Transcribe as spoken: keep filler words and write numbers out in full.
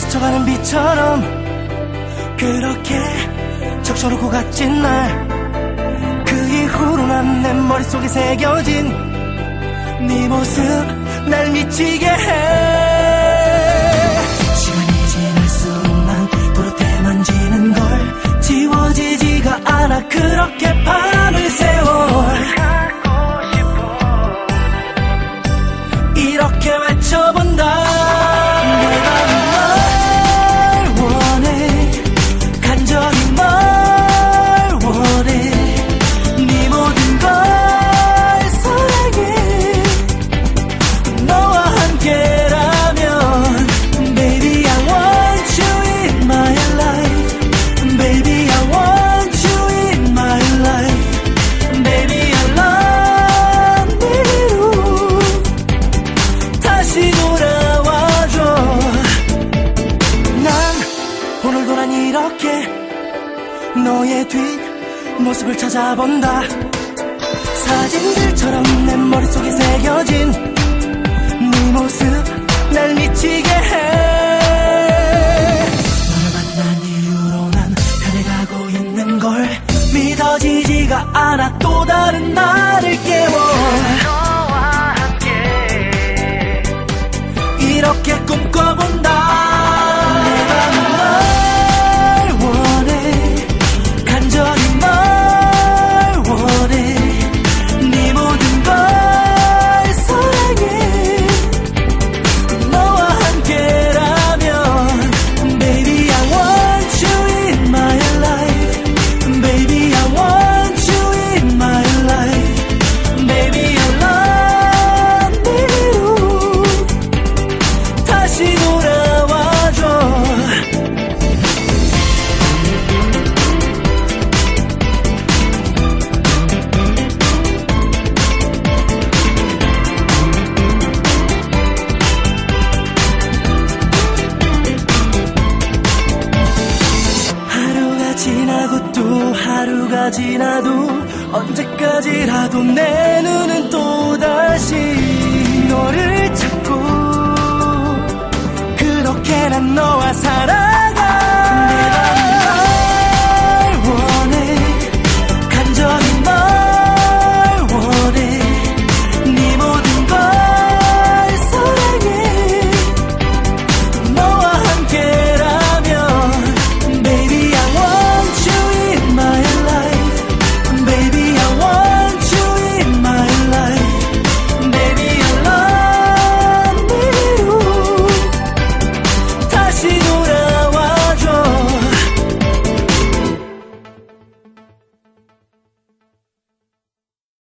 스쳐가는 비처럼 그렇게 적셔놓고 갔진 날. 그 이후로 난 내 머릿속에 새겨진 네 모습 날 미치게 해. 시간이 지날수록 난 부릇해 지는 걸 지워지지가 않아. 그렇게 밤을 새워 이렇게 외쳐본다. 내가 널 원해, 간절히 널 원해. 네 모든 걸 사랑해. 너와 함께라면 Baby I want you in my life. Baby I want you in my life. Baby I love you. 다시 돌아와줘. 난 오늘도 난 이렇게 너의 뒷모습을 찾아본다. 사진들처럼 내 머릿속에 새겨진 네 모습 날 미치게 해. 너를 만난 이후로 난 변해가고 있는 걸 믿어지지가 않아. 또 다른 나를 깨워 너와 함께 이렇게 꿈꿔본다. 내가 널 원해, 간절히 널 원해. 네 모든 걸 사랑해. 너와 함께라면 Baby I want you in my life. Baby I want you in my life. Baby I love you. 다시 돌아와줘. 하루가 지나고 또 하루가 지나도 언제까지라도 내 눈은 또다시 너를 찾고 그렇게 난 너와 살